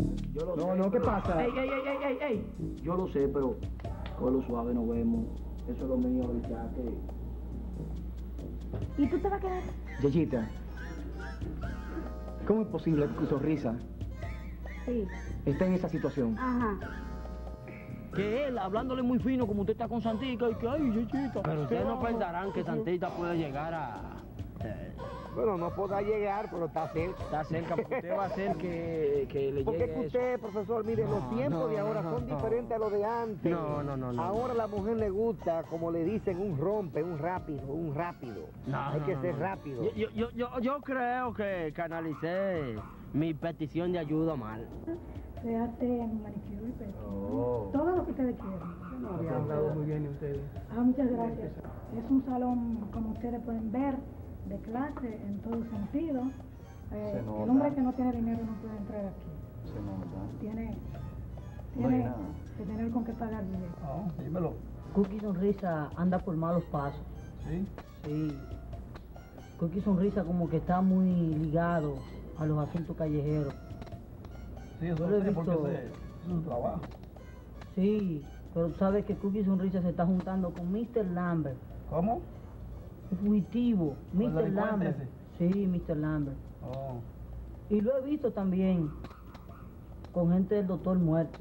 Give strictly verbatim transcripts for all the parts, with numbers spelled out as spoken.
Yo lo no, sé, no, ¿qué pero- pasa? Ey, ey, ey, ey, ey, ey. Yo lo sé, pero con lo suave nos vemos. Eso es lo mío ahorita, que... ¿Y tú te vas a quedar? Yeyita, ¿cómo es posible que tu sonrisa Sí. esté en esa situación? Ajá. Que él, hablándole muy fino como usted está con Santica, y que, ay, Yeyita. Pero ustedes no te amo. pensarán que Santita puede llegar a... eh, Bueno, no podrá llegar, pero está cerca. Está cerca, porque usted va a hacer que, que le Porque es llegue que eso. usted, profesor, mire, los No, tiempos no, de ahora no, son no. diferentes a los de antes. No, no, no, no. Ahora a la mujer le gusta, como le dicen, un rompe, un rápido, un rápido. No, Hay no, que no, ser no. rápido. Yo, yo, yo, yo, yo creo que canalicé mi petición de ayuda mal. Se hace manicure y pedicure. Oh. Todo lo que ustedes quieran. No había hablado muy bien de ustedes. Ah, muchas gracias. Es un salón, como ustedes pueden ver, de clase en todo sentido. Eh, Se nota. el hombre que no tiene dinero no puede entrar aquí. Se nota. Tiene, No hay tiene nada. que tener con qué pagar bien. Ah, dímelo. Cookie Sonrisa anda por malos pasos. ¿Sí? Sí. Cookie Sonrisa como que está muy ligado a los asuntos callejeros. Sí, Yo eso lo he sé, porque visto. ese es su trabajo. Sí, pero tú sabes que Cookie Sonrisa se está juntando con mister Lambert. ¿Cómo? Un fugitivo, ¿El mister delincuente Lambert. Sí, mister Lambert. Oh. Y lo he visto también con gente del doctor Muerte.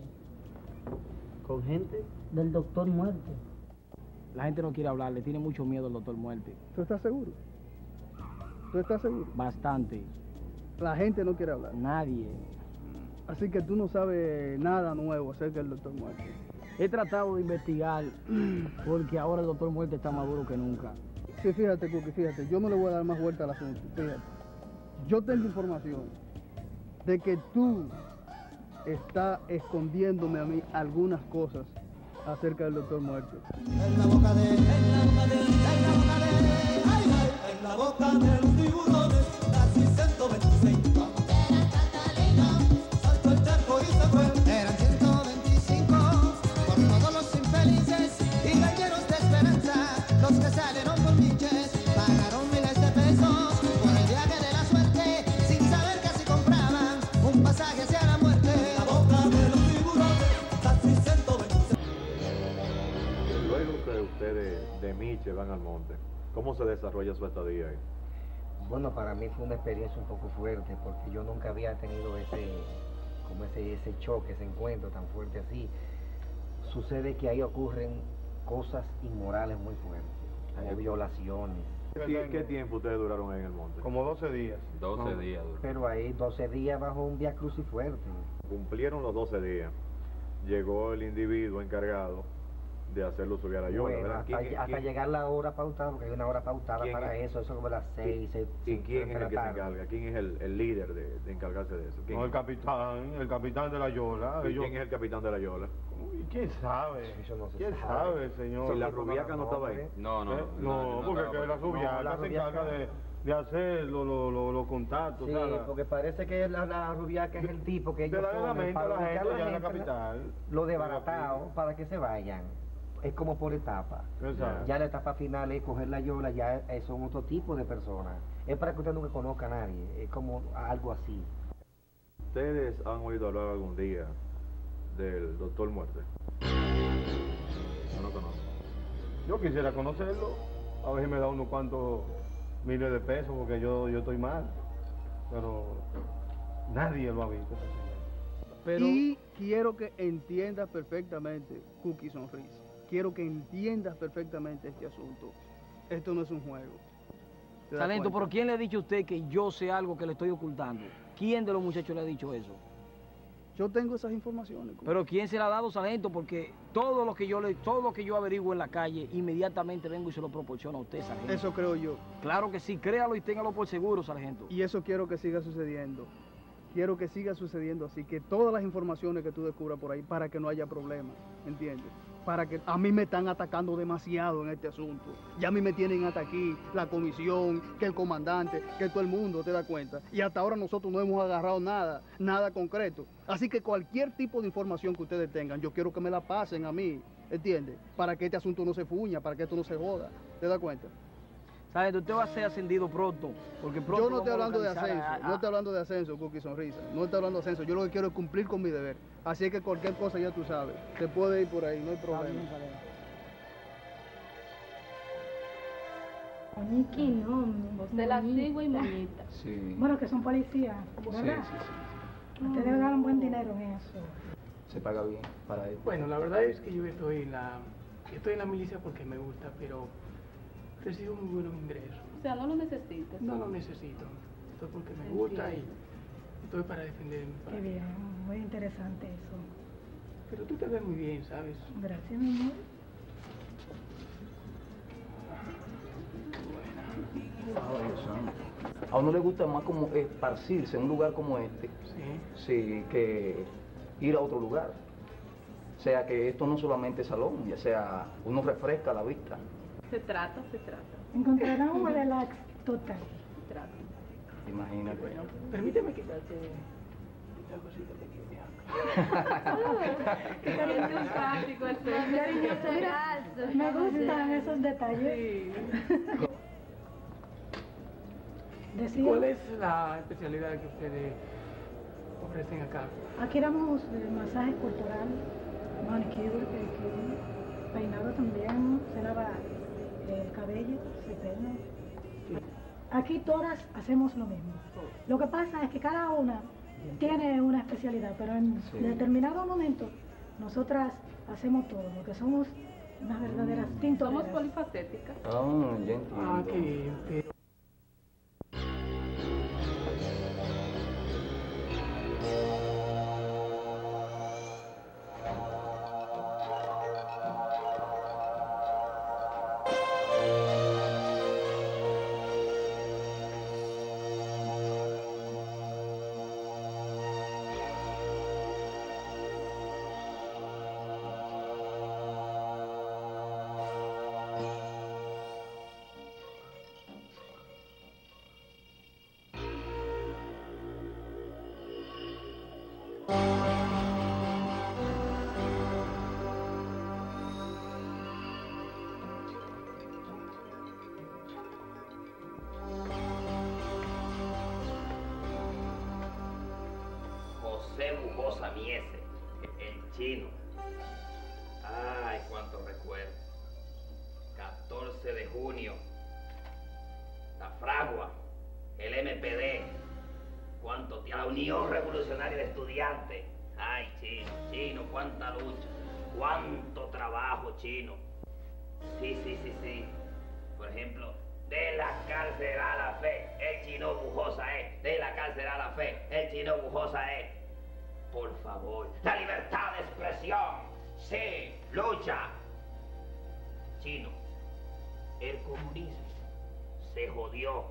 ¿Con gente? Del doctor Muerte. La gente no quiere hablar, le tiene mucho miedo al doctor Muerte. ¿Tú estás seguro? ¿Tú estás seguro? Bastante. La gente no quiere hablar. Nadie. Así que tú no sabes nada nuevo acerca del doctor Muerte. He tratado de investigar porque ahora el doctor Muerte está más duro que nunca. Sí, fíjate, Cookie, fíjate. Yo no le voy a dar más vuelta al asunto. Fíjate. Yo tengo información de que tú estás escondiéndome a mí algunas cosas acerca del doctor Muerte. En la boca de, en la boca de, en la boca de, ay, ay, en la boca de los tiburones, nací ciento veintiséis. Era Catalina, saltó el charco y se fue. Eran ciento veinticinco, por todos los infelices y galleros de esperanza, los que salieron por niches, pagaron miles de pesos por el viaje de la suerte, sin saber que si compraban un pasaje hacia la muerte. En la boca de los tiburones, nací ciento veintiséis. Luego que ustedes de Miche van al monte, ¿cómo se desarrolla su estadía ahí? Bueno, para mí fue una experiencia un poco fuerte porque yo nunca había tenido ese, como ese, ese choque, ese encuentro tan fuerte así. Sucede que ahí ocurren cosas inmorales muy fuertes, hay violaciones. ¿Qué, qué tiempo ustedes duraron ahí en el monte? Como doce días. doce No, días. duró. Pero ahí doce días bajo un vía crucis fuerte. Cumplieron los doce días. Llegó el individuo encargado de hacerlo subir a la yola, Bueno, ¿verdad? hasta, ¿Quién- hasta quién- llegar la hora pautada, porque hay una hora pautada ¿Quién para es? eso, eso como las seis, seis, ¿Y seis, quién es de la el que se tarde. encarga? ¿Quién es el, el líder de, de encargarse de eso? ¿Quién, No, el capitán, el capitán de la Yola. ¿Y ellos- quién es el capitán de la yola? ¿Y quién sabe? Eso no se ¿Quién sabe. sabe, señor? Si la rubiaca no estaba ahí. No, no, no, porque que la rubiaca No, la se rubiaca- encarga de, de hacer los lo, lo, los contactos. Sí, ¿sabes? porque parece que la, la rubiaca es el tipo que Te ellos da la ponen mente a para la ubicar gente la ya en la gente, capital. lo desbaratado para que se vayan. Es como por etapa. Exacto. Ya la etapa final es coger la yola, ya eh, son otro tipo de personas. Es para que usted nunca conozca a nadie, es como algo así. ¿Ustedes han oído hablar algún día del doctor Muerte? No lo conozco. Yo quisiera conocerlo, a ver si me da unos cuantos miles de pesos, porque yo, yo estoy mal. Pero nadie lo ha visto. Pero Y quiero que entiendas perfectamente, Cookie Sonrisa. Quiero que entiendas perfectamente este asunto. Esto no es un juego. ¿Te das Sargento, cuenta? pero ¿quién le ha dicho a usted que yo sé algo que le estoy ocultando? ¿Quién de los muchachos le ha dicho eso? Yo tengo esas informaciones. Cookie. Pero ¿quién se la ha dado, sargento? Porque todo lo que yo le, todo lo que yo averiguo en la calle, inmediatamente vengo y se lo proporciono a usted, sargento. Eso creo yo. Claro que sí, créalo y téngalo por seguro, sargento. Y eso quiero que siga sucediendo. Quiero que siga sucediendo así, que todas las informaciones que tú descubras por ahí, para que no haya problemas, ¿entiendes? Para que a mí me están atacando demasiado en este asunto. Ya a mí me tienen hasta aquí, la comisión, que el comandante, que todo el mundo, ¿te das cuenta? Y hasta ahora nosotros no hemos agarrado nada, nada concreto. Así que cualquier tipo de información que ustedes tengan, yo quiero que me la pasen a mí, ¿entiendes? Para que este asunto no se fuña, para que esto no se joda, ¿te das cuenta? Sargento, usted va a ser ascendido pronto, porque pronto Yo no estoy vamos a hablando de organizar ascenso, a- a- no estoy hablando de ascenso, Cookie Sonrisa. No estoy hablando de ascenso. Yo lo que quiero es cumplir con mi deber. Así que cualquier cosa ya tú sabes. Te puede ir por ahí, no hay Está problema. bien, Sargento. Moñiqui, no, Usted la sigo y moñita. moñita. Sí. Bueno, que son policías, Sí, ¿verdad? sí, sí. Ustedes ganan buen dinero en eso. Se paga bien para él. Bueno, la verdad es que yo estoy en la, estoy en la milicia porque me gusta, pero recibo muy buenos ingresos. O sea, no lo necesitas. No lo necesito. Esto porque me gusta y estoy para defender mi Qué país. bien, muy interesante eso. Pero tú te ves muy bien, ¿sabes? Gracias, mi amor. Ay, Dios santo. A uno le gusta más como esparcirse en un lugar como este, Sí. sí, que ir a otro lugar. O sea que esto no solamente es salón, ya sea uno refresca la vista. Se trata, se trata. Encontrarán un relax total. Se trata. Imagínate. Bueno, permíteme quitarte esta cosita que tiene acá. Es simpático el señor. Me gustan esos detalles. Decía, ¿Cuál es la especialidad que ustedes ofrecen acá? aquí damos eh, masaje corporal, manicure, pedicure, peinado también, se lava eh, el cabello, se peina. Aquí todas hacemos lo mismo. Lo que pasa es que cada una tiene una especialidad, pero en Sí. determinado momento nosotras hacemos todo, porque somos unas verdaderas Somos tintoreras. polifacéticas. Ah, ya entiendo. Ah, qué bien, pero... José Bujosa Miese, el chino. Ay, cuánto recuerdo. catorce de junio. La Fragua, el M P D. Cuánto tiempo. La Unión Revolucionaria de Estudiantes. Ay, chino, chino, cuánta lucha. Cuánto trabajo, chino. Sí, sí, sí, sí. Por ejemplo, de la cárcel a la fe, el chino Bujosa es. De la cárcel a la fe, el chino Bujosa es. Por favor, la libertad de expresión. Sí, lucha. Chino, el comunismo se jodió.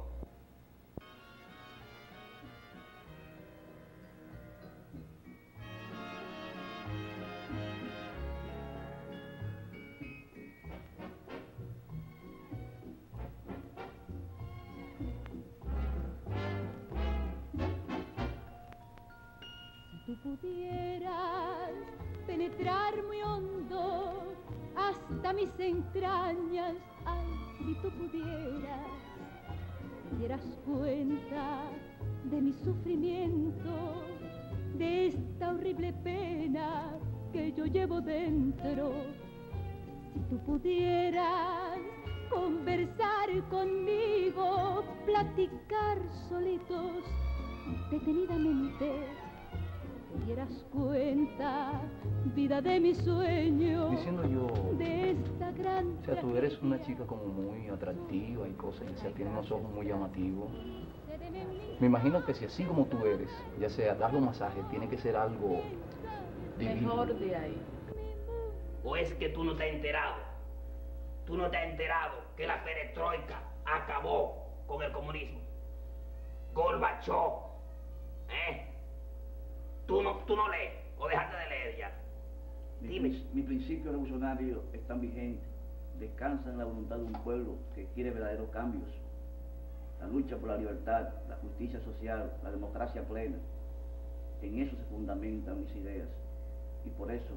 Si tú pudieras penetrar muy hondo hasta mis entrañas, ay, si tú pudieras, te dieras cuenta de mi sufrimiento, de esta horrible pena que yo llevo dentro. Si tú pudieras conversar conmigo, platicar solitos, detenidamente, te dieras cuenta, vida de mi sueño, Diciendo yo, de esta gran o sea, tú eres una chica como muy atractiva y cosas, o sea, tienes unos ojos muy llamativos. Me imagino que si así como tú eres, ya sea darle un masaje, tiene que ser algo divino. Mejor de ahí. ¿O es que tú no te has enterado? Tú no te has enterado que la perestroika acabó con el comunismo. Gorbachov, ¿eh? Tú no, tú no lees, o dejaste de leer ya. Mi, Dime. prin- mi principio revolucionario es tan vigente. Descansa en la voluntad de un pueblo que quiere verdaderos cambios. La lucha por la libertad, la justicia social, la democracia plena. En eso se fundamentan mis ideas. Y por eso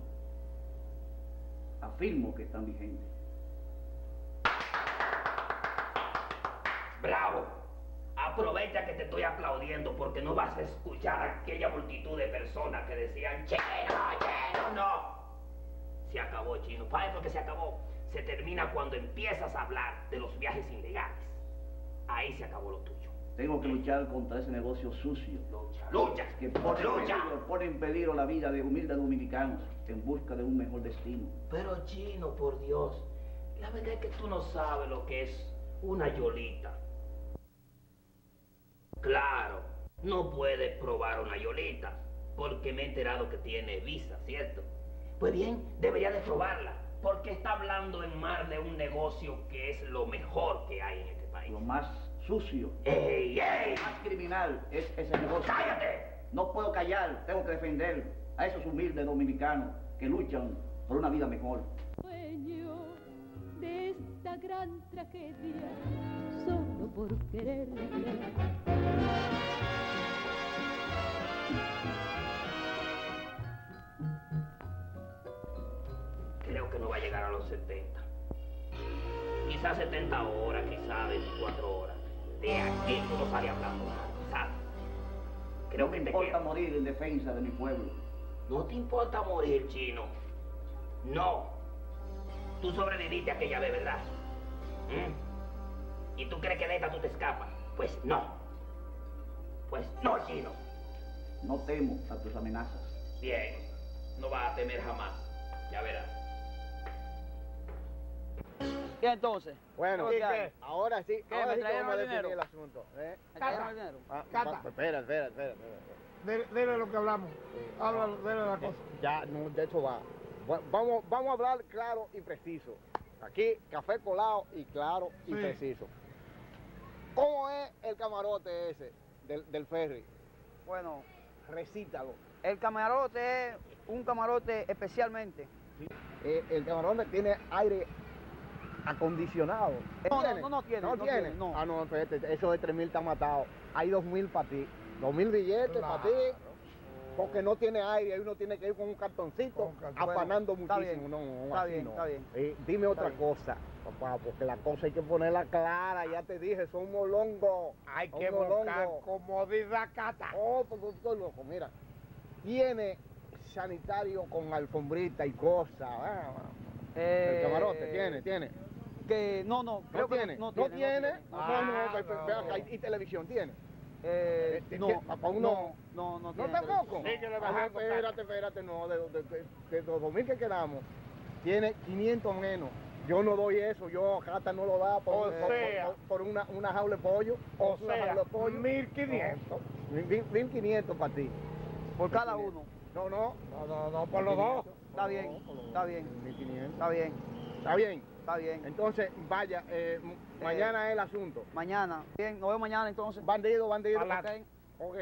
afirmo que están vigentes. Bravo. Aprovecha que te estoy aplaudiendo porque no vas a escuchar a aquella multitud de personas que decían chino, chino, no. Se acabó, chino. ¿Sabes por qué se acabó? Se termina cuando empiezas a hablar de los viajes ilegales. Ahí se acabó lo tuyo. Tengo que luchar contra ese negocio sucio. Lucha, lucha, que pone, lucha. En peligro, pone en peligro la vida de humildes dominicanos en busca de un mejor destino. Pero chino, por Dios, la verdad es que tú no sabes lo que es una yolita. Claro, no puedes probar una yolita, porque me he enterado que tiene visa, ¿cierto? Pues bien, debería de probarla, porque está hablando en mar de un negocio que es lo mejor que hay en este país. Lo más sucio, ¡Ey, ey! lo más criminal es ese negocio. ¡Cállate! No puedo callar, tengo que defender a esos humildes dominicanos que luchan por una vida mejor. Sueño de esta gran tragedia, solo por querer. Creo que no va a llegar a los setenta. Quizás setenta horas, quizás veinticuatro horas. De aquí tú no sales hablando nada, ¿sabes? Creo que No me te importa queda. morir en defensa de mi pueblo. No te importa morir, chino. No. Tú sobreviviste a aquella vez, ¿verdad? ¿Mm? ¿Y tú crees que de esta tú te escapas? Pues no. Pues no, chino. No temo a tus amenazas. Bien. No vas a temer jamás. Ya verás. ¿Qué entonces? Bueno, ¿Qué hay? ahora sí, ¿Qué, ahora me sí que trajeron vamos a el definir dinero? el asunto. ¿eh? ¿Me trajeron el dinero? Ah, Cata. va- Espera, espera, espera, espera. Dele, dele lo que hablamos. Habla, dele la cosa. Ya, no, de eso va. Va- Vamos, vamos a hablar claro y preciso. Aquí, café colado y claro y Sí. preciso. ¿Cómo es el camarote ese del, del ferry? Bueno, recítalo. El camarote es un camarote especialmente. Eh, el camarote tiene aire acondicionado. No, ¿Tiene? no, no, no tiene, ¿No, no tiene? tiene, no. Ah, no, espérate, eso de tres mil está matado. Hay dos mil para ti. Dos mil billetes para ti. Porque no tiene aire, ahí uno tiene que ir con un cartoncito, afanando Está muchísimo. bien, No, no, está así bien, no. está bien. Eh, dime Está otra bien. cosa, papá, porque la cosa hay que ponerla clara, ya te dije, son molongos. Hay son que buscar molongos. comodidad, Cata. Oh, pues estoy loco, mira. Tiene sanitario con alfombrita y cosas. ah, Eh, el camarote, tiene, tiene. Que no, no, creo ¿No que tiene? no, ¿No tiene. tiene? No, No, tiene. no, Ah, ve- ve- ve acá, ¿y televisión tiene? Eh, Eh, no, ¿qué? ¿Para uno? no, no, no ¿No tiene. tampoco? televisión. Ajá, espérate, espérate, no, de, de, de, de los dos mil que quedamos, tiene quinientos menos. Yo no doy eso, yo Cata no lo da por, O por- sea. por, por una, una jaula de pollo. O una sea, jaula de pollo. mil quinientos. No, mil- mil quinientos para ti. Por cada uno. No, no. No, no, no, por los dos. Está bien, está bien, mil quinientos. está bien, ¿Está bien? está bien. Entonces, vaya, eh, m- mañana es el asunto. Mañana. Bien, nos vemos mañana entonces. Bandido, bandido. Adelante. Ok.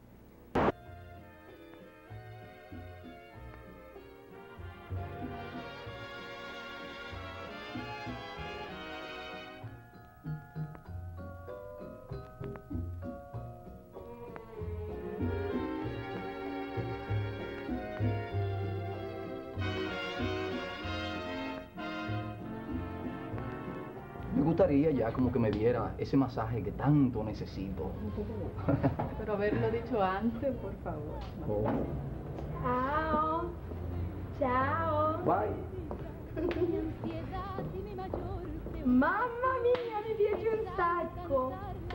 Me gustaría ya como que me diera ese masaje que tanto necesito. Pero haberlo dicho antes, por favor. Oh. Chao. Chao. Bye. Mamma mia, mi piace un sacco.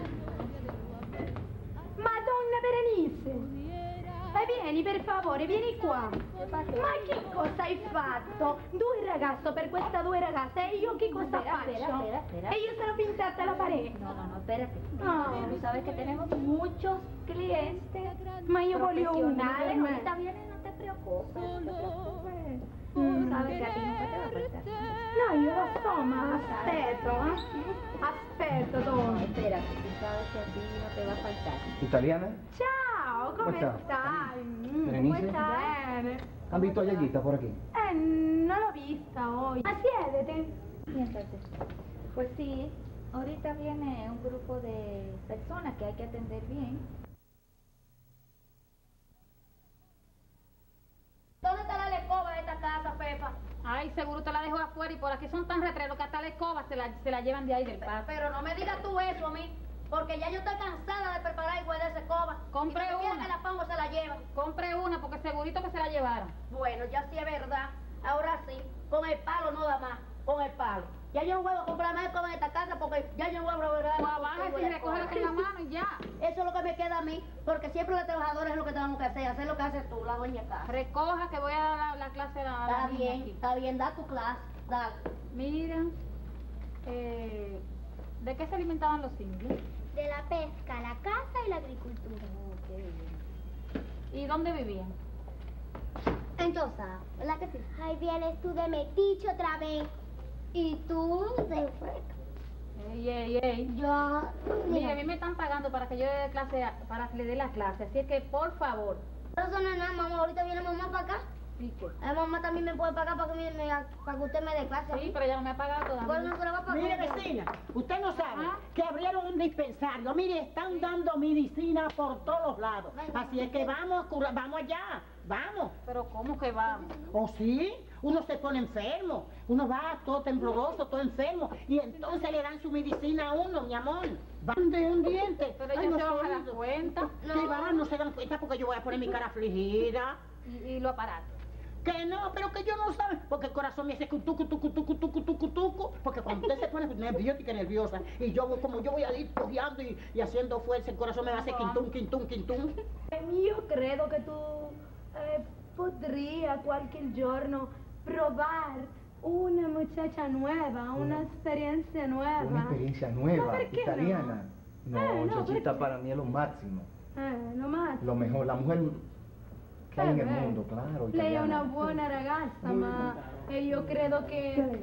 Madonna Berenice. E vieni per favore, vieni qua. Ma che cosa hai fatto? Due ragazzo per questa due ragazze e io che cosa Espera, faccio? espera, espera, espera. E io sono pintata alla pared. No, no, no, espérate. Ah. Tú sabes que tenemos muchos clientes Ma io voglio uno per profesionales. me. Ahorita vienen, no te preocupes, no te preocupes. Mm. Tú sabes que a ti nunca te va a faltar. No, io lo so, ma aspetto, eh. Aspetto, No, Don. espérate, tú sabes que a ti no te va a faltar. ¿Italiana? Ciao, come Come sta? stai? Mm, Berenice? come stai? Bene. ¿Han visto a Yayita por aquí? Eh, non l'ho vista hoy. Ma siedete. Siéntate. Pues sí, ahorita viene un grupo de personas que hay que atender bien. ¿Dónde está la alcoba de esta casa, Pepa? Ay, seguro te la dejó afuera y por aquí son tan retreros que hasta la escoba se la, se la llevan de ahí del patio. Pero no me digas tú eso a mí, porque ya yo estoy cansada de preparar igual de esa escoba. Compre y si una. que la pongo, se la llevan. Compre una porque segurito que se la llevaron. Bueno, ya sí es verdad. Ahora sí, con el palo no da más, con el palo. Ya yo no vuelvo a comprar más escoba en esta casa porque ya yo no vuelvo a volver a... Pues baja y recógela con la mano y ya. Eso es lo que me queda a mí, porque siempre los trabajadores es lo que tenemos que hacer, hacer lo que haces tú, la dueña de casa. Recoja que voy a dar la, la clase a la, a la Está niña bien, aquí. está bien, da tu clase, dale. Mira, eh, ¿de qué se alimentaban los indios? De la pesca, la caza y la agricultura. ¿Y dónde vivían? Entonces, ¿verdad que sí? Ahí vienes tú de metiche otra vez. Y tú de freca. Ey, ey, ey. Yo... Mira, a mí me están pagando para que yo le dé clase, a- para que le dé la clase, así es que por favor. Pero eso no es nada, mamá. Ahorita viene mamá para acá. ¿Y qué? La mamá también me puede pagar para que, me, me- para que usted me dé clase. Sí, pero ella no me ha pagado todavía. Bueno, no se la va a pagar. Mire, vecina, usted no sabe ¿Ah? que abrieron un dispensario. Mire, están dando medicina por todos lados. Así es que vamos, cura- vamos allá, vamos. Pero ¿cómo que vamos? ¿O sí? Uno se pone enfermo, uno va todo tembloroso, todo enfermo, y entonces le dan su medicina a uno, mi amor. Van de un diente. Pero Ay, ellos no se van a sé, dar cuenta. ¿Qué van? No se dan cuenta porque yo voy a poner mi cara afligida. Y, y lo aparatos. Que no, pero que yo no sabe, porque el corazón me hace tucu, tucu, tucu, tucu, tucu, tucu, porque cuando usted se pone nerviótica, nerviosa, y yo como yo voy a ir cojeando y, y haciendo fuerza, el corazón me va a hacer quintum, quintum, quintum. Io credo che tu eh, podría cualquier giorno probar una muchacha nueva, una experiencia nueva. Una experiencia No, nueva, ¿por qué italiana. No, Eh, no, Chochita, perché? para mí es lo máximo. Eh, lo más. Lo mejor, la mujer que hay en el Eh, beh, mundo, claro. Lei è italiana. una buona ragazza, ma e io credo che...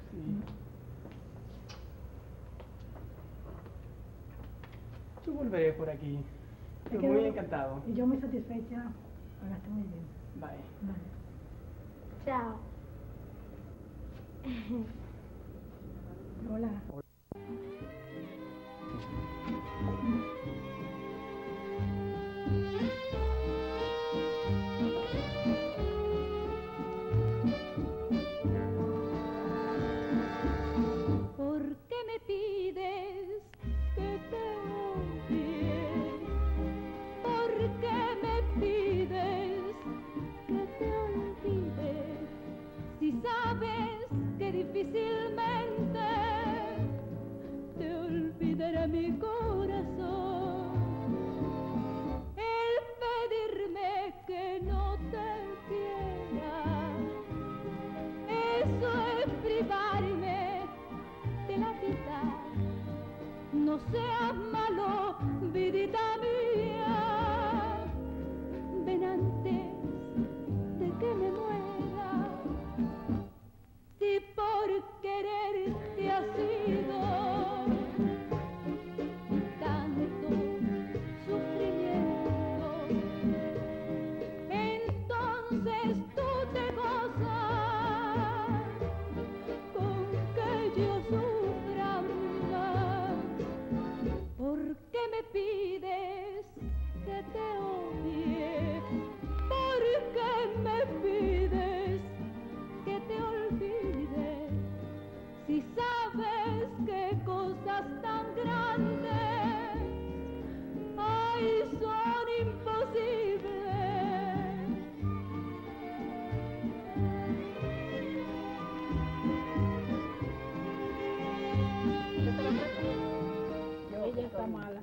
Yo volveré por aquí. Estoy que muy no- encantado. Y yo muy satisfecha. Pagaste muy bien. Bye. Ciao. Hola. ¿Por qué me pides que te odie? ¿Por qué me pides que te olvide? Si sabes que difícilmente te olvidará mi corazón. El pedirme que no te quiera, eso es privarme de la vida. No seas malo, vidita mía, ven antes de que me muera. Si por quererte ha sido tanto sufrimiento, entonces tú te gozas con que yo sufra más. ¿Por qué me pides que te odie? ¿Por qué me pides que te olvide? Si sabes que cosas tan grandes, ay, son imposibles. Ella está mala.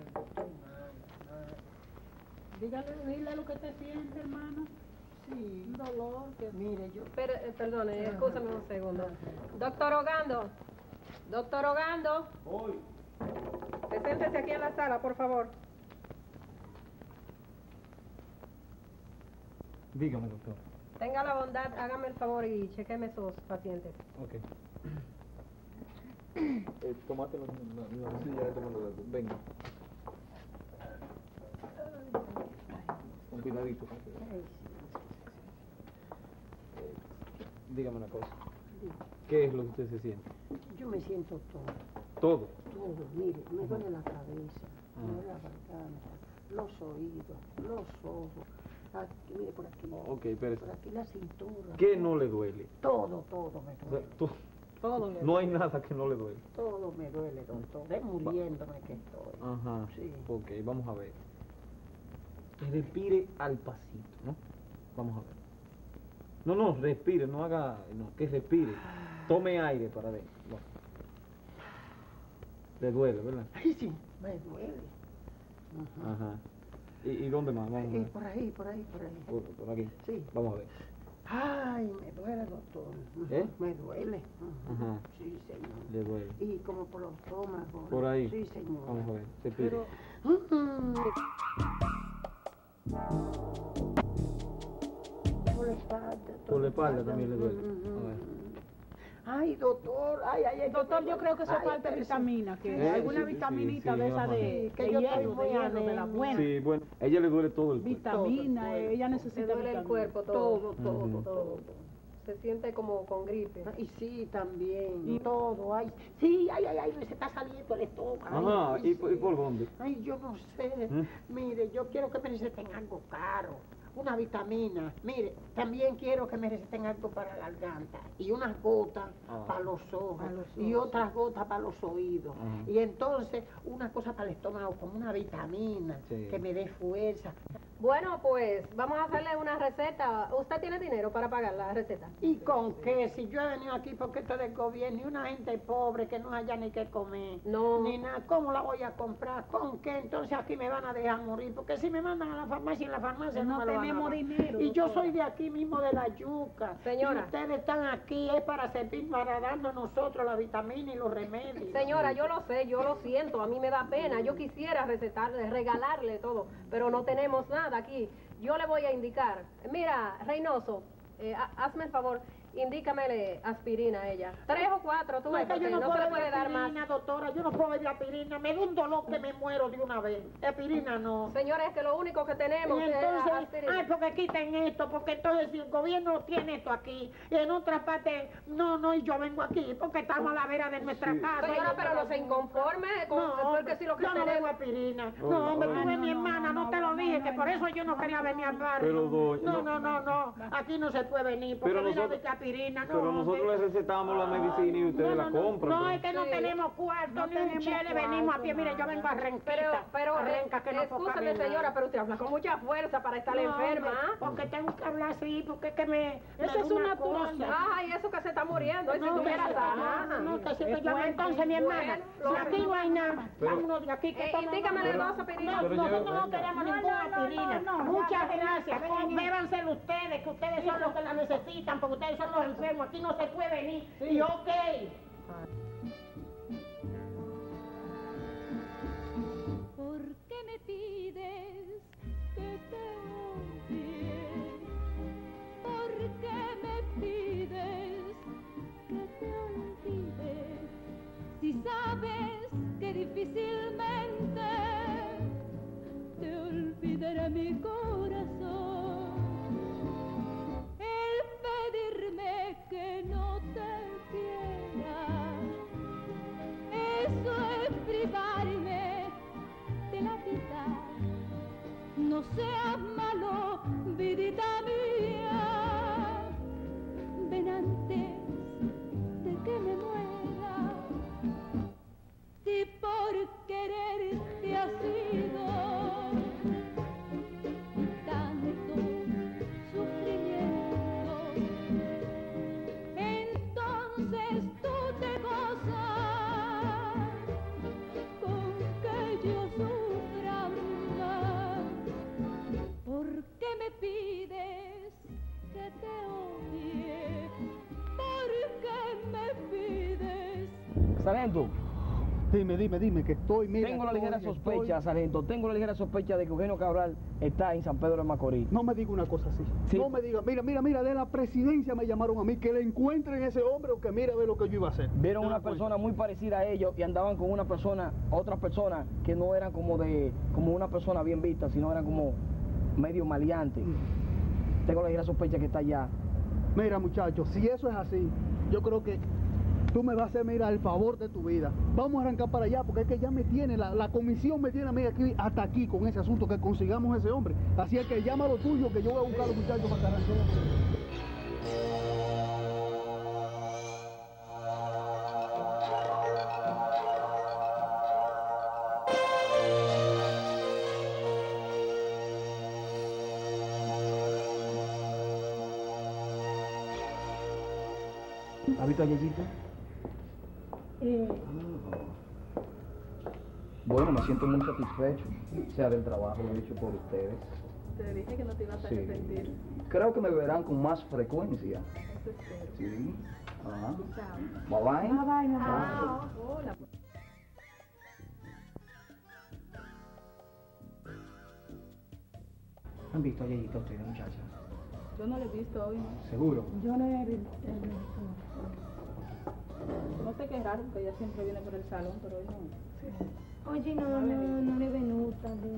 Dígale, dile lo que te siente, hermano. Sí. Un dolor que mire yo. Per- eh, perdone, scusami un secondo. Doctor Ogando, doctor Ogando. Voy. Preséntese aquí en la sala, por favor. Dígame, doctor. Tenga la bondad, hágame el favor y chequeme esos pacientes. Ok. Eh, tomate la, la, la silla esta con los dedos. Venga. Con cuidadito. con cuidado. Eh, dígame una cosa. ¿Qué es lo que usted se siente? Yo me siento todo, Todo. todo. Mire, me duele la cabeza, me duele la garganta, los oídos, los ojos. Aquí, mire, por aquí. Ok, espérese. Por aquí la cintura. ¿Qué no le duele? Todo, todo me O sea, duele. tú- Todo me no hay duele. nada que no le duele. Todo me duele, doctor. De muriéndome que estoy. Ajá. Sí. Ok, vamos a ver. Respire al pasito, ¿no? Vamos a ver. No, no, respire, no haga, no, que respire. Tome aire para ver. No. Le duele, ¿verdad? Ay, sí, me duele. Ajá. Ajá. ¿Y, y dónde más? Vamos a Aquí, ver. por ahí, por ahí, por ahí. Por, por aquí. Sí. Vamos a ver. Ay, me duele, doctor. Ujú, ¿Eh? Me duele. Ujú. Ajá. Sí, señor. Le duele. Y como por los estómagos. Por ahí. Sí, señor. Vamos a ver. Respire. Pero... Ujú. Por la espalda. Por la espalda todo. también le duele. Ujú. A ver. Ay, doctor, ay, ay, ay. Doctor, yo creo que eso es Ay, falta de pero vitamina, que ¿Eh? alguna Sí, sí, vitaminita sí, de esa ajá. de, Que de yo hierro, estoy muy de hierro, de la anémica. buena. Sí, bueno, a ella le duele todo el cuerpo. Vitamina, Todo el ella Le necesita duele el vitamina. cuerpo todo. Todo, todo, Ujú. todo. Se siente como con gripe. Y sí, también. Y todo, ay. Sí, ay, ay, ay, me se está saliendo el estómago. Ay, Ajá, ay, ¿y, por- ¿y sí. por dónde? Ay, yo no sé. ¿Eh? Mire, yo quiero que me receten algo caro. Una vitamina. Mire, también quiero que me receten algo para la garganta. Y unas gotas Ah. para los ojos. Para los Y ojos. otras gotas para los oídos. Ajá. Y entonces, una cosa para el estómago, como una vitamina. Sí. Que me dé fuerza. Bueno, pues vamos a hacerle una receta. ¿Usted tiene dinero para pagar la receta? ¿Y con qué? Si yo he venido aquí porque esto es del gobierno y una gente pobre que no haya ni qué comer, No. ni nada, ¿cómo la voy a comprar? ¿Con qué? Entonces aquí me van a dejar morir, porque si me mandan a la farmacia, en la farmacia no, No me lo van a tenemos dar. dinero, Y yo doctora. soy de aquí mismo, de la yuca. Señora. Y ustedes están aquí, es para servir, para darnos a nosotros la vitamina y los remedios. Señora, yo lo sé, yo lo siento, a mí me da pena, yo quisiera recetarle, regalarle todo, pero no tenemos nada aquí. Yo le voy a indicar, mira, Reynoso, eh, ha- hazme el favor, indícamele aspirina a ella. Tres o cuatro, tú No, ves, es que yo porque no, no puedo se le beber puede dar más. aspirina, doctora, yo no puedo beber aspirina, me da un dolor que me muero de una vez. Aspirina no. Señora, es que lo único que tenemos Y es entonces, aspirina. ay, porque quiten esto, porque entonces si el gobierno tiene esto aquí, y en otras partes, no, no, y yo vengo aquí, porque estamos a la vera de nuestra Sí. casa. Señora, y- pero no se inconforme con No, porque si lo que yo no tenemos... bebo aspirina. Oye, No, hombre, oye. tú ves mi No, no, hermana, no, no, te lo no, dije, no, que no, por no, eso yo no quería venir al barrio. Pero, doña, No, no, no, no, aquí no se puede venir, porque Pero mira nosotros- de aspirina, no. Pero nosotros hombre. le recetamos la medicina y ustedes No, la no, no, compran. No, pues. es que no Sí. tenemos cuarto, No ni un tenemos chele, venimos a cuarto, pie. Mire, yo nada. vengo a Renquita. Pero, pero, a Renca, que no eh, puedo escúchame, caminar. señora, pero usted habla con mucha fuerza para estar No, enferma. hombre, ¿ah? porque tengo que hablar así, porque es que me... me Esa da es una cosa. Ay, eso que se está muriendo, y si No, tuviera que- sana. no, no, que sí, que Es yo fuerte, entonces, mi hermana, bueno, si aquí no hay nada, Pero- vámonos de aquí, que Eh, esto no- indícamele no, dos aspirinas. no, Pero nosotros lleve- no queremos No, ninguna no, no, aspirina. no, no, Muchas ya, gracias, ya, con- ya. bébanselo ustedes, que ustedes son los que la necesitan, porque ustedes son los enfermos, aquí no se puede venir. Y ok. ¿Por qué me pides que te odie? ¿Por qué me pides que te olvide? Si sabes que difícilmente te olvidará mi corazón. El pedirme que no te quiera, eso es privarme de la vida. No seas malo, vidita mía, ven antes de que me muera. Si por quererte ha sido tanto sufrimiento, entonces tú te gozas con que yo sufra más. ¿Por qué me pides que te odie? ¿Por qué me pides? Sargento, Dime, dime, dime, que estoy, mira. tengo la estoy, ligera estoy- sospecha, Sargento, tengo la ligera sospecha de que Eugenio Cabral está en San Pedro de Macorís. No me diga una cosa así. Sí. No me diga, mira, mira, mira, de la presidencia me llamaron a mí, que le encuentren ese hombre o que mire a ver lo que yo iba a hacer. Vieron ¿Te una das cuenta? persona muy parecida a ellos y andaban con una persona, otras personas que no eran como de, como una persona bien vista, sino eran como medio maleantes. Tengo la ligera sospecha que está allá. Mira, muchachos, si eso es así, yo creo que tú me vas a hacer, mira, el favor de tu vida. Vamos a arrancar para allá, porque es que ya me tiene, la, la comisión me tiene a mí aquí, hasta aquí con ese asunto, que consigamos ese hombre. Así es que llama lo tuyo, que yo voy a buscar a los muchachos para que arranquemos. ¿Has visto a Yeyita? Eh, Bueno, me siento muy satisfecho, sea del trabajo hecho por ustedes. Te dije que no te ibas a Sí. arrepentir. Creo que me verán con más frecuencia. Eso espero. Sí. Ajá. Chao. Bye bye. Bye bye, mi amor. Chao. Hola. ¿Han visto a Yeyita ustedes, muchachas? Yo no lo he visto hoy, ¿no? ¿Seguro? yo no he visto. No sé qué es raro, porque ella siempre viene por el salón, pero hoy no. Oye, no, no, no le venuta de...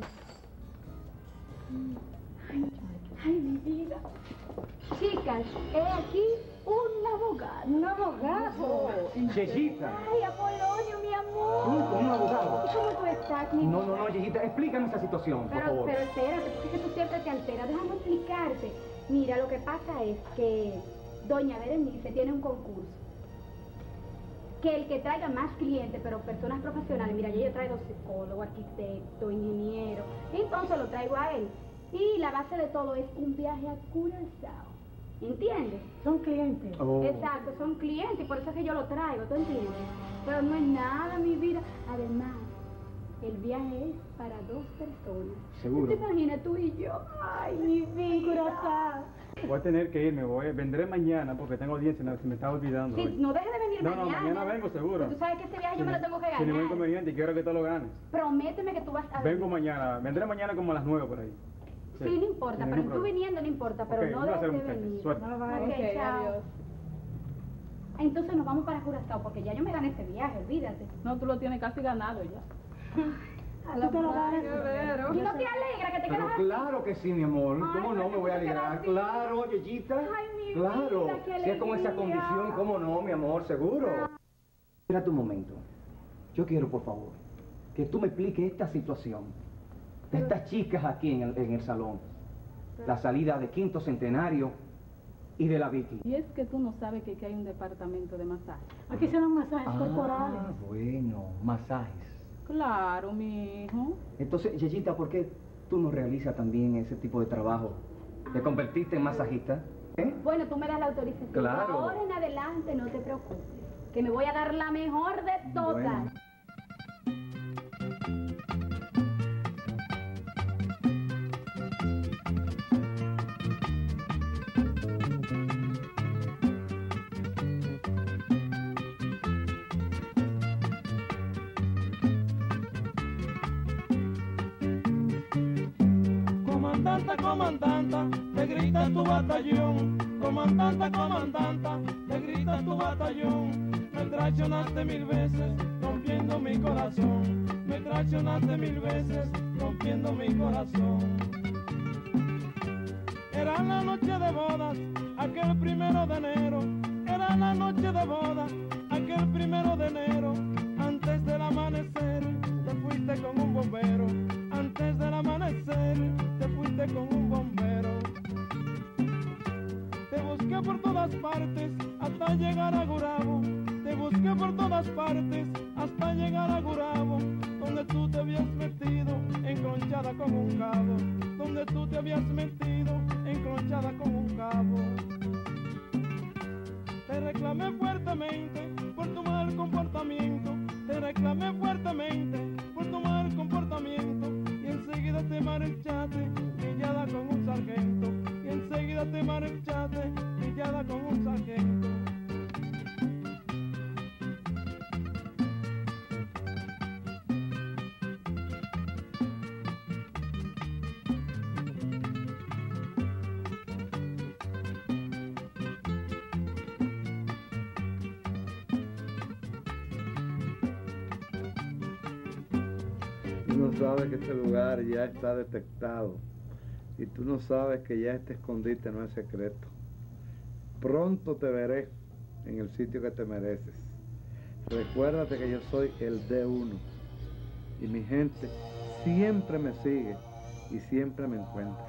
Ay, ay, mi vida. Chicas, he aquí un abogado. Un abogado. Yeyita. Ay, Apolonio, mi amor. ¿Tú, con un abogado? ¿Y cómo tú estás, mi No, no, no, Yeyita, explícame esa situación, por Pero, favor. pero espérate, porque es que tú siempre te alteras. Déjame explicarte. Mira, lo que pasa es que doña Berenice tiene un concurso. Que el que traiga más clientes, pero personas profesionales, mira, yo, yo traigo psicólogo, arquitecto, ingeniero, entonces lo traigo a él. Y la base de todo es un viaje a Curazao. ¿Entiendes? Son clientes. Oh. Exacto, son clientes y por eso es que yo lo traigo, ¿tú entiendes? Pero no es nada, mi vida. Además, el viaje es para dos personas. Seguro. ¿Te imaginas tú y yo? Ay, mi vida. Curazao. Voy a tener que irme, voy, vendré mañana porque tengo audiencia, no, se me está olvidando. Sí, hoy. no dejes de venir No, mañana. no, mañana vengo seguro. Tú sabes que este viaje yo me lo tengo que Sin ningún ganar. inconveniente y quiero que tú lo ganes. Prométeme que tú vas a Vengo mañana, vendré mañana como a las nueve por ahí. Sí, no importa, sin pero ningún tú problema. viniendo no importa, pero Ok, no un placer, dejes de muchachos. venir. Suerte. Ok, Ok, chao. adiós. Entonces nos vamos para Curazao porque ya yo me gané este viaje, olvídate. No, tú lo tienes casi ganado ya. A la te lo madre. ganas. ¿Y no te alegra que te Pero quedas así? claro que sí, mi amor. Ay, ¿Cómo no pero me voy a ¿cómo te alegrar? quedas así? Claro, Yeyita. Ay, mi Claro. vida, qué Si es con esa alegría. condición, ¿cómo no, mi amor? Seguro. Espérate un momento. Yo quiero, por favor, que tú me expliques esta situación de estas chicas aquí en el, en el salón. La salida de Quinto Centenario y de la Vicky. Y es que tú no sabes que aquí hay un departamento de masaje. Aquí se dan masajes Ah, corporales. bueno, masajes. Claro, mi hijo. Entonces, Yeyita, ¿por qué tú no realizas también ese tipo de trabajo? ¿Te convertiste en masajista? ¿Eh? Bueno, tú me das la autorización. Claro. De ahora en adelante no te preocupes, que me voy a dar la mejor de todas. Bueno. Comandanta, comandanta, te grita tu batallón. Comandanta, comandanta, te grita tu batallón. Me traicionaste mil veces, rompiendo mi corazón. Me traicionaste mil veces, rompiendo mi corazón. Era la noche de bodas, aquel primero de enero. Era la noche de bodas, aquel primero de enero. Antes del amanecer, te fuiste con un bombero. Antes del amanecer, te fuiste con un bombero. Te busqué por todas partes hasta llegar a Gurabo. Te busqué por todas partes hasta llegar a Gurabo, donde tú te habías metido encronchada con un cabo. Donde tú te habías metido encronchada con un cabo. Te reclamé fuertemente por tu mal comportamiento. Te reclamé fuertemente por tu mal comportamiento. Y enseguida te marchaste, guillada con un sargento. Y enseguida te marchaste, guillada con un sargento. Tú no sabes que este lugar ya está detectado y tú no sabes que ya este escondite no es secreto. Pronto te veré en el sitio que te mereces. Recuérdate que yo soy el D uno y mi gente siempre me sigue y siempre me encuentra.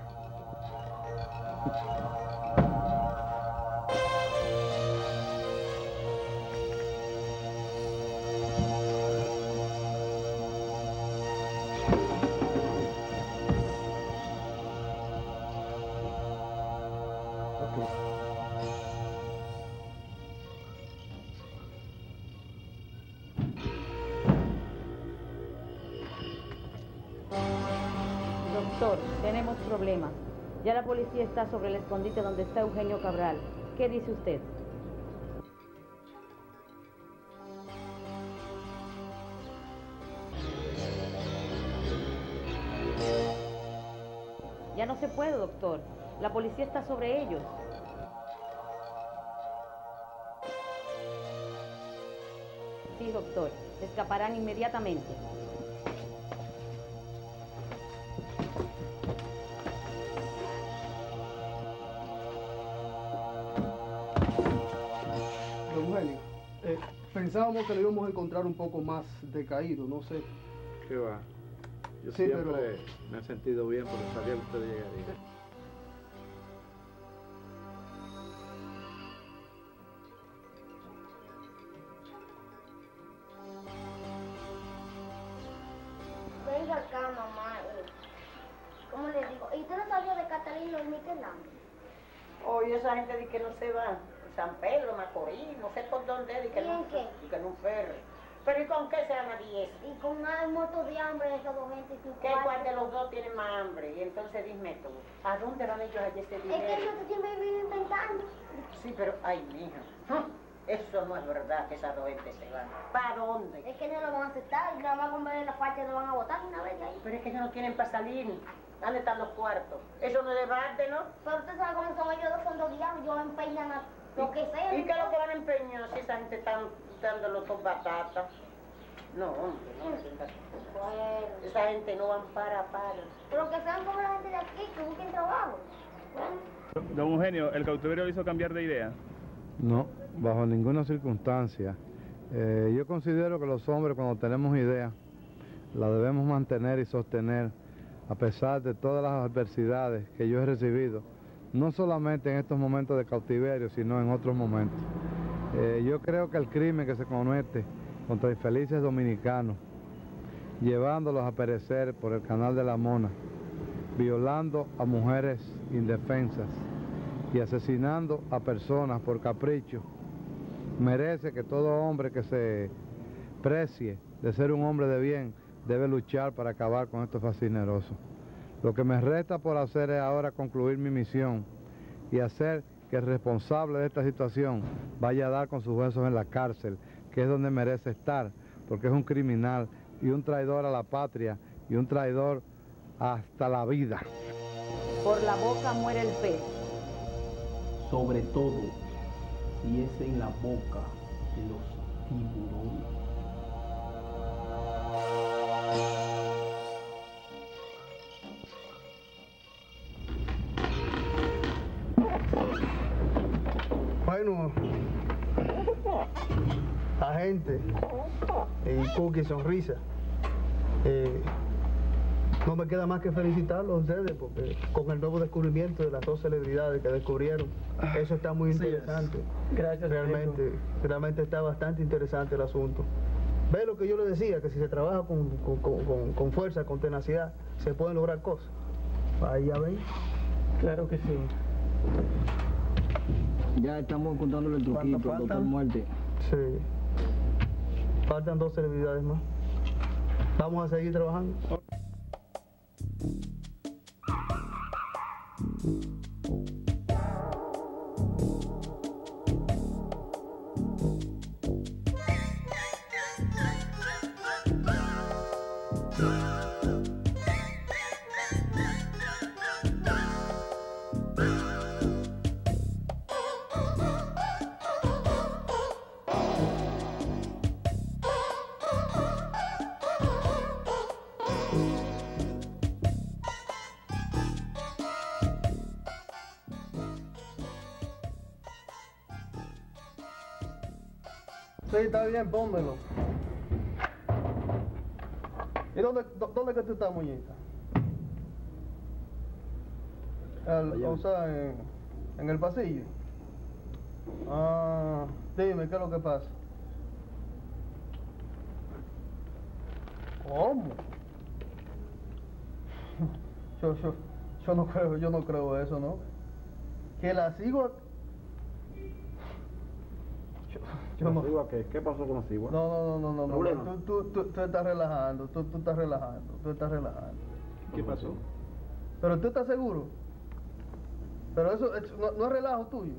Doctor, tenemos problemas. Ya la policía está sobre el escondite donde está Eugenio Cabral. ¿Qué dice usted? Ya no se puede, doctor. La policía está sobre ellos. Sí, doctor. Escaparán inmediatamente. Don Eugenio, eh, pensábamos que lo íbamos a encontrar un poco más decaído, no sé. ¿Qué va? Yo Sí, siempre pero- me he sentido bien porque sabía que usted llegaría. Venga acá, mamá. eh, ¿Cómo le digo? ¿Y tú no sabías de Catalina y Michelangelo? Oye, esa gente dice que no se va. San Pedro, Macorís, no sé por dónde, dice que ¿Y no, en qué? y que en un ferry. Pero ¿y con qué se van a diez? Y con un muerto de hambre esos dos gente y tu ¿Qué cuarto. cuál de los dos tiene más hambre? Y entonces dime tú, ¿a dónde van ellos allí ese Es dinero? que yo siempre vivo inventando. Sí, pero, ay, mija, eso no es verdad que esas dos gente se van. ¿Para dónde? Es que no lo van a aceptar y nada más con ver la parte lo van a votar una vez de ahí. Pero es que ellos no tienen para salir. ¿Dónde están los cuartos? Eso no es debate, ¿no? Pero usted sabe cómo son ellos dos, son dos diablos, ellos empeñan a lo que sea. ¿Y qué es lo que van a empeñar si esa gente está dándolo con batata? No, hombre, no. Bueno. Esa gente no van para para. Pero que sean como la gente de aquí, que busquen trabajo. Bueno. Don Eugenio, ¿el cautiverio lo hizo cambiar de idea? No, bajo ninguna circunstancia. Eh, yo considero que los hombres cuando tenemos ideas, las debemos mantener y sostener a pesar de todas las adversidades que yo he recibido, no solamente en estos momentos de cautiverio, sino en otros momentos. Eh, yo creo que el crimen que se comete contra infelices dominicanos, llevándolos a perecer por el canal de la Mona, violando a mujeres indefensas y asesinando a personas por capricho, merece que todo hombre que se precie de ser un hombre de bien debe luchar para acabar con estos fascinerosos. Lo que me resta por hacer es ahora concluir mi misión y hacer que el responsable de esta situación vaya a dar con sus huesos en la cárcel, que es donde merece estar, porque es un criminal y un traidor a la patria y un traidor hasta la vida. Por la boca muere el pez. Sobre todo si es en la boca de los tiburones. Bueno, agente y Cookie Sonrisa, eh, no me queda más que felicitarlos a ustedes porque con el nuevo descubrimiento de las dos celebridades que descubrieron, eso está muy interesante. Gracias. Realmente, realmente está bastante interesante el asunto. Ve lo que yo le decía, que si se trabaja con, con, con, con fuerza, con tenacidad, se pueden lograr cosas. Ahí ya ven. Claro que sí. Ya estamos contándole el truquito, ¿Cuánto doctor faltan? Muerte. Sí. Faltan dos celebridades más. Vamos a seguir trabajando. Sí, está bien, pónmelo. ¿Y dónde, dó- dónde que tú estás, muñeca? El- o sea, en, en el pasillo. Ah, dime, ¿qué es lo que pasa? ¿Cómo? Yo, yo, yo no creo, yo no creo eso, ¿no? Que la sigo. Yo, yo no. ¿Sigua qué? ¿Qué pasó con la cigua? No, no, no, no, no, ¿Problema? no. Tú, tú, tú, tú estás relajando, tú, tú estás relajando, tú estás relajando. ¿Qué pasó? Pero tú estás seguro. Pero eso, eso no, no es relajo tuyo.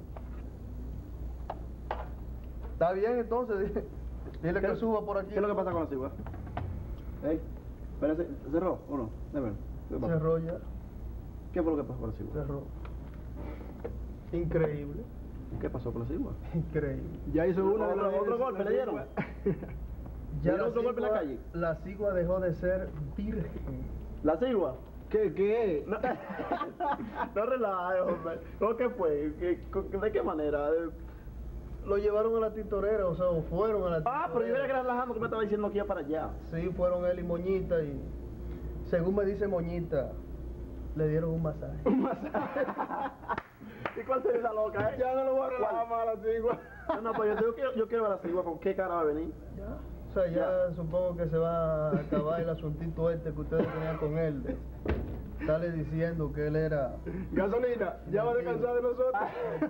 Está bien, entonces, dile, dile que suba por aquí. ¿Qué es lo que pasa con la cigua? ¿Eh? Espérate, ¿cerró o no? Debe. Cerró ya. ¿Qué fue lo que pasó con la cigua? Cerró. Increíble. ¿Qué pasó con la cigua? Increíble. Ya hizo una de los Otra otro vez, golpe, la ¿le dieron? cigua- ¿Le Ya dieron la otro golpe en la cigua- calle? La cigua dejó de ser virgen. ¿La cigua? ¿Qué? ¿Qué? No, no relajes, hombre. ¿Cómo que fue? ¿Qué- qué- ¿De qué manera? Lo llevaron a la tintorera, o sea, o fueron a la tintorera. Ah, pero yo era que relajando que me estaba diciendo que iba para allá. Sí, fueron él y Moñita y según me dice Moñita, le dieron un masaje. ¿Un masaje? ¿Y cuál sería esa loca, eh? Ya no lo voy a relajar más a la cigua. No, no, pues yo, yo, quiero, yo quiero ver a la cigua, ¿con qué cara va a venir? Ya. O sea, ya, supongo que se va a acabar el asuntito este que ustedes tenían con él, de estarle diciendo que él era... Gasolina, ya va a descansar de nosotros.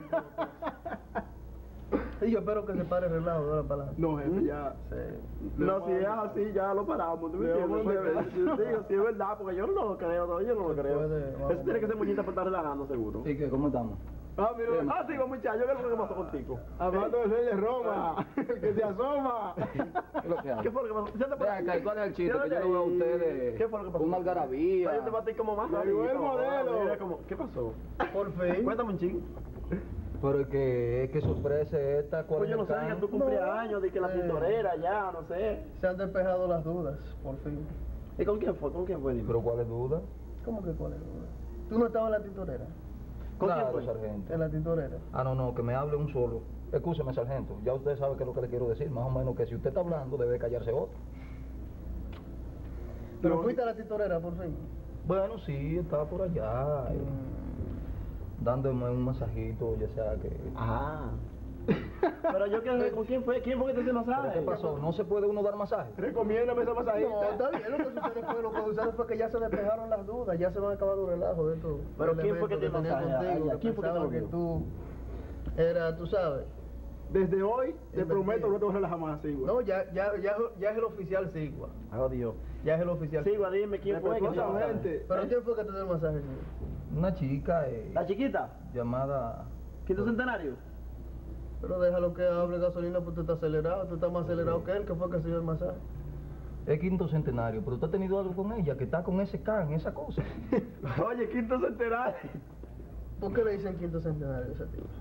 Sí, yo espero que se pare el relajo de ahora para adelante. No, jefe, ya. Sí. No, si es así, ya lo paramos. ¿Tú me entiendes? Sí, sí, sí, es verdad, porque yo no lo creo, no, yo no lo creo. Eso tiene que ser muñita para estar relajando, seguro. ¿Y qué? ¿Cómo estamos? Ah, mira, ah, sí, muchacho, ¿qué es lo que pasó contigo? Hablando del rey de Roma, el que se asoma. ¿Qué es lo que hace? ¿Qué fue lo que pasó? Siéntate por Ven ahí. acá, ¿y cuál es el chiste? Siéntate Que yo no veo a ahí. ustedes ¿Qué fue lo que pasó? una algarabía. Yo te maté como más. Llegó el rapidito, modelo. mira como- ¿Qué pasó? Por fin. Cuéntame un ching. Pero es que, es que sorpresa esta Pues yo no sé, que tú cumplías años, de que la Eh. tintorera ya, no sé. Se han despejado las dudas, por fin. ¿Y con quién fue? ¿Con quién fue? Dime. ¿Pero cuál es duda? ¿Cómo que cuál es la duda? ¿Tú no estabas en la tintorera? ¿Con quién Claro, fue? sargento. En la tintorera. Ah, no, no, que me hable un solo. Escúcheme, sargento. Ya usted sabe qué es lo que le quiero decir. Más o menos que si usted está hablando, debe callarse otro. Pero No. fuiste a la tintorera, por fin. Bueno, sí, estaba por allá. eh, dándome un masajito, ya sea que... Ah. Pero yo quiero ver con quién fue, quién fue que te hizo ¿Pero masaje. qué pasó? ¿No se puede uno dar masaje? Recomiéndame esa masajita. No, está bien, lo que sucede fue, lo que sucede fue que ya se despejaron las dudas, ya se van a acabar los relajos de estos Pero ¿quién fue que elementos te tenía masaje? contigo, Ay, que ¿quién fue que te pensaban que lo tú era, tú sabes. Desde hoy te Es prometo mentira. que no te voy a relajar más así, güey. No, ya, ya, ya, ya es el oficial Sigua. Oh, Dios. Ya es el oficial. Sí, güey, dime quién fue que te hizo masaje. Respetuosamente. Pero ¿quién fue que te dio el masaje, Sigua? Una chica eh, ¿La chiquita? llamada... ¿Quinto centenario? Pero déjalo que hable Gasolina, porque tú estás acelerado, tú estás más acelerado que él, que fue que se dio el masaje. Es quinto centenario, pero usted ha tenido algo con ella, que está con ese can, esa cosa. Oye, quinto centenario. ¿Por qué le dicen quinto centenario a ese tío?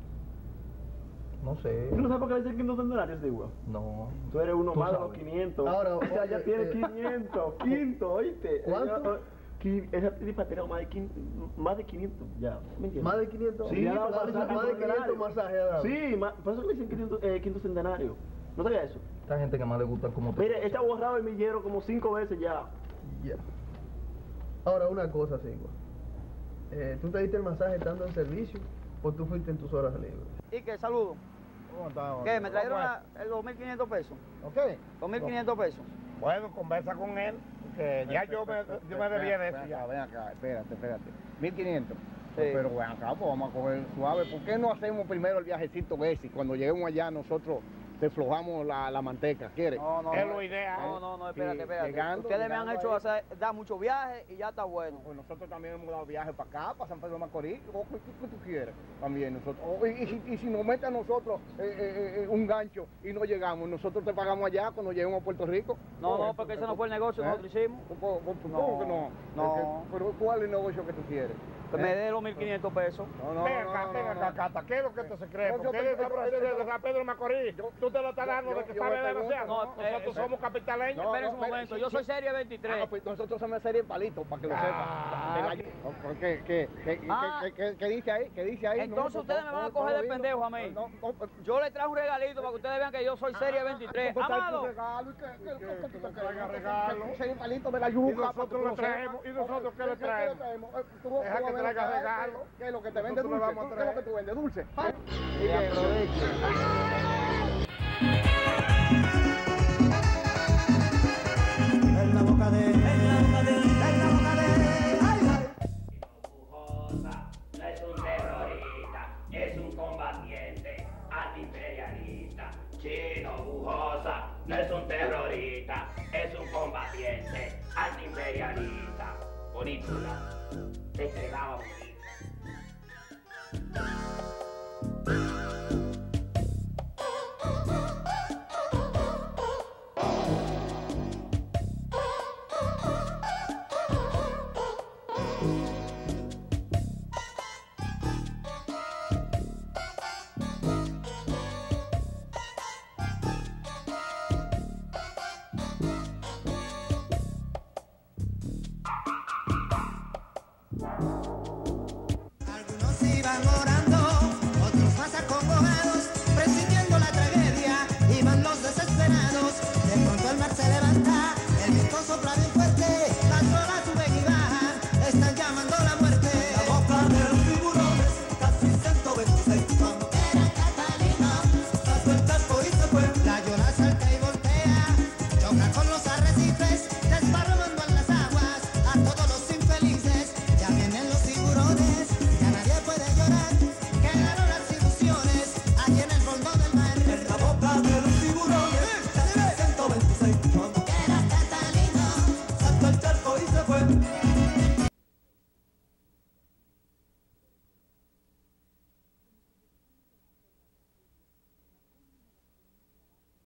No sé. ¿Tú no sabes por qué le dicen quinto centenario, sí, güey? No. Tú eres uno Tú más de los sabes. quinientos. Ahora, o sea, ya oye, tiene eh, quinientos. Quinto, ¿oíste? ¿Cuánto? Ella- qui- Esa tipa tiene más de quinientos. Más de quinientos, ya. ¿Me entiendes? Más de quinientos. Sí, Ya ya ha dado masaje más de centenario. quinientos masajes ha dado. Sí, ma- por eso le dicen quinto, eh, quinto centenario. ¿No sabía eso? Esta gente que más le gusta como te... Mire, ella ha borrado el millero como cinco veces ya. Ya. Ahora, una cosa, Sigua. Eh, ¿Tú te diste el masaje estando en servicio o tú fuiste en tus horas libres? ¿Y qué? Saludo. ¿Cómo estás? ¿Qué? ¿Me trajeron la- el dos mil quinientos pesos? ¿Ok? dos mil quinientos pesos. Bueno, conversa con él, que ya yo me, yo me debía de eso Ven ya. acá, ven acá, espérate, espérate. mil quinientos. Sí. Pero ven acá, pues vamos a coger suave. ¿Por qué no hacemos primero el viajecito ese y cuando lleguemos allá nosotros te flojamos la, la manteca? ¿Quieres? No, no, Es no. lo ideal. No, no, no, espérate, Sí, espérate. llegando, Ustedes me han llegando hecho ahí. hacer, dar muchos viajes y ya está bueno. Pues nosotros también hemos dado viajes para acá, para San Pedro de Macorís. ¿O ¿Qué, qué- qué tú quieres? También nosotros. O- y, y si, y si nos mete a nosotros eh, eh, eh, un gancho y no llegamos, nosotros te pagamos allá cuando lleguemos a Puerto Rico. No, no, porque ese no fue el negocio que ¿Eh? nosotros hicimos. ¿Cómo, cómo- No, cómo que no? no. Es que- pero ¿cuál es el negocio que tú quieres? que me dé los mil quinientos pesos. No, no, Venga acá, venga acá, Cata, ¿qué es lo que esto se cree? ¿Por qué de San Pedro de Macorís? Tú te lo estás dando de que sabe negociar. Nosotros somos capitaleños. Espera un momento, yo soy serie veintitrés. Ah, pues nosotros somos serie palito, para que lo sepan. ¿Qué, qué, qué, qué, qué, qué dice ahí? ¿Qué dice ahí? Entonces ustedes me van a coger de pendejo a mí. Yo les traje un regalito para que ustedes vean que yo soy serie veintitrés. Amado. Serie palito de la yuca. Nosotros le traemos. ¿Y nosotros qué le traemos? Deja que traiga regalo. ¿Qué es lo que te vende dulce? ¿Qué es lo que tú vendes? ¿Dulce? Y aproveche. En la boca de, en la boca de, en la boca de, ay, ay. No es un terrorista, es un combatiente antiimperialista. Chino Bujosa no es un terrorista, es un combatiente antiimperialista. Bonito, ¿no? Te entregaba bonito. Algunos iban orando, otros más acongojados, presintiendo la tragedia, iban los desesperados. De pronto el mar se levanta, el viento sopla bien fuerte, las olas suben y bajan, están llamando la muerte. La boca de los tiburones, casi ciento veintiséis, cuando era Catalina, pasó el campo y se fue. La llora salta y voltea, choca con los arrecifes, desparramando en las aguas a todos los infelices. Ya vienen los tiburones, ya nadie puede llorar, quedaron las ilusiones allí en el